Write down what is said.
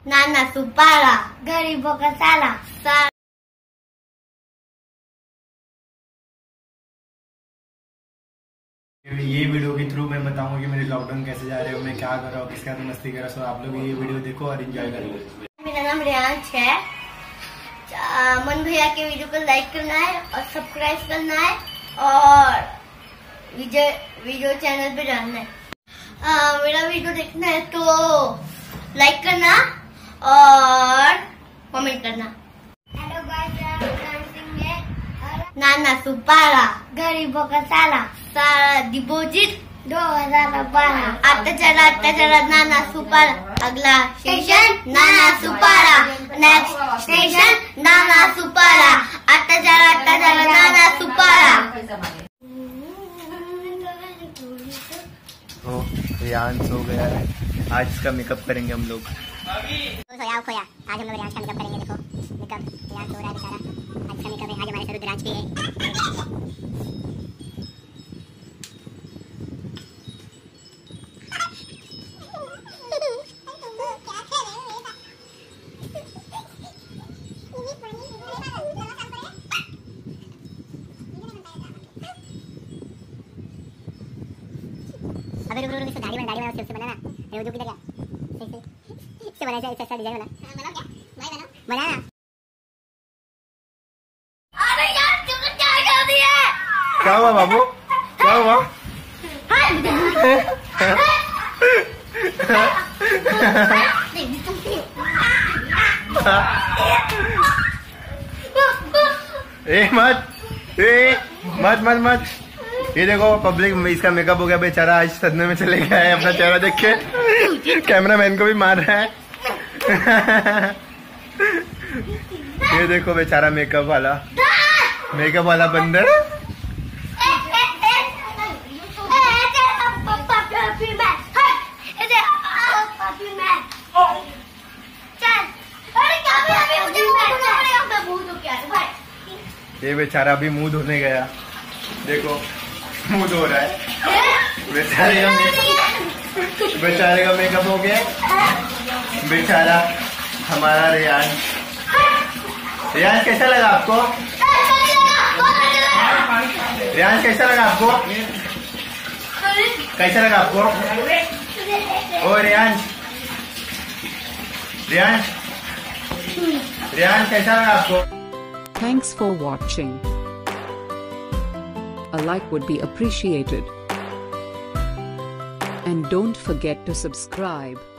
नाना सुपारा, गरीबों का साला। ये वीडियो के थ्रू मैं बताऊंगा कि मेरे लॉकडाउन कैसे जा रहे हो, मैं क्या कर रहा हूँ, किसके साथ मस्ती कर रहा हूँ। सो आप लोग ये वीडियो देखो और एंजॉय करो। मेरा नाम रियांश है। मन भैया के वीडियो को लाइक करना है और सब्सक्राइब करना है और वीडियो चैनल पे डालना है। मेरा वीडियो देखना है तो लाइक करना और कमेंट करना। हेलो गाइस, नाना सुपारा, गरीबों का साला, सारा डिपॉजिट 2012। आता चला नाना सुपारा, अगला स्टेशन नाना सुपारा, नेक्स्ट स्टेशन नाना सुपारा, आता चला नाना सुपारा। रियांश हो गया है, आज इसका मेकअप करेंगे हम लोग। खोया आज हम लोग रियांश का मेकअप करेंगे। देखो मेकअप रियांश हो रहा है बेचारा, अच्छा मेकअप है। आज हमारे साथ रुद्रांश भी है। अबे रुक इससे दाढ़ी बना उससे बनाना। रुक किधर गया? इससे बना ऐसा डिजाइन बना ना। अरे यार तुमने क्या कर दिया? क्या हुआ बाबू, क्या हुआ? मत ये देखो पब्लिक, इसका मेकअप हो गया। बेचारा आज सदमे में चले गया है, अपना चेहरा देख के कैमरामैन को भी मार रहा है। ये देखो बेचारा मेकअप वाला बंदर। ये बेचारा अभी मुंह धोने गया, देखो मुंह धो रहा है। बेचारे का मेकअप हो गया। बेचारा हमारा रियांश कैसा लगा आपको? रियांश कैसा लगा आपको? कैसा लगा आपको? ओ रियांश कैसा लगा आपको? Thanks for watching. A like would be appreciated. And don't forget to subscribe.